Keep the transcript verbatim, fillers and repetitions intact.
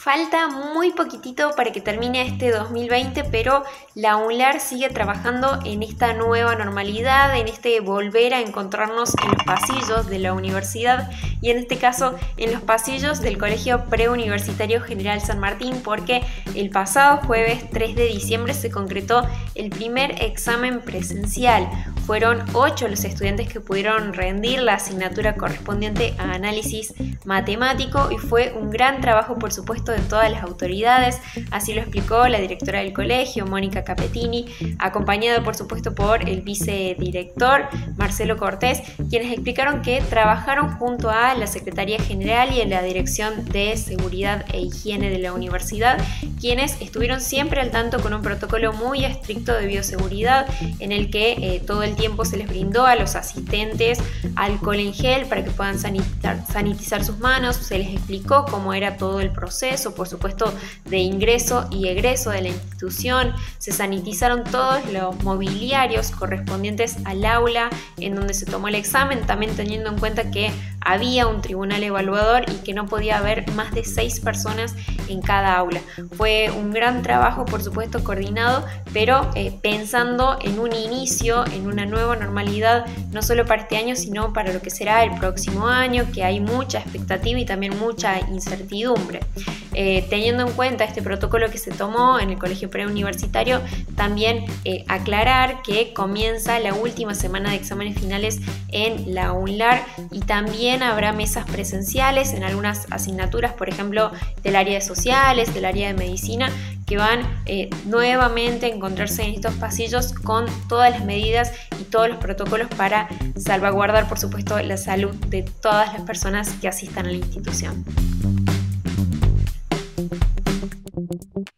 Falta muy poquitito para que termine este dos mil veinte, pero la UNLAR sigue trabajando en esta nueva normalidad, en este volver a encontrarnos en los pasillos de la universidad y en este caso en los pasillos del Colegio Preuniversitario General San Martín, porque el pasado jueves tres de diciembre se concretó el primer examen presencial. Fueron ocho los estudiantes que pudieron rendir la asignatura correspondiente a análisis matemático y fue un gran trabajo, por supuesto, de todas las autoridades. Así lo explicó la directora del colegio, Mónica Capetini, acompañada, por supuesto, por el vicedirector, Marcelo Cortés, quienes explicaron que trabajaron junto a la Secretaría General y a la Dirección de Seguridad e Higiene de la universidad, quienes estuvieron siempre al tanto con un protocolo muy estricto de bioseguridad en el que eh, todo el tiempo se les brindó a los asistentes alcohol en gel para que puedan sanitizar, sanitizar sus manos, se les explicó cómo era todo el proceso, por supuesto, de ingreso y egreso de la institución, se sanitizaron todos los mobiliarios correspondientes al aula en donde se tomó el examen, también teniendo en cuenta que había un tribunal evaluador y que no podía haber más de seis personas en cada aula. Fue un gran trabajo, por supuesto, coordinado, pero eh, pensando en un inicio, en una nueva normalidad, no solo para este año, sino para lo que será el próximo año, que hay mucha expectativa y también mucha incertidumbre. Eh, teniendo en cuenta este protocolo que se tomó en el Colegio Preuniversitario, también eh, aclarar que comienza la última semana de exámenes finales en la UNLAR y también habrá mesas presenciales en algunas asignaturas, por ejemplo, del área de sociales, del área de medicina, que van eh, nuevamente a encontrarse en estos pasillos con todas las medidas y todos los protocolos para salvaguardar, por supuesto, la salud de todas las personas que asistan a la institución.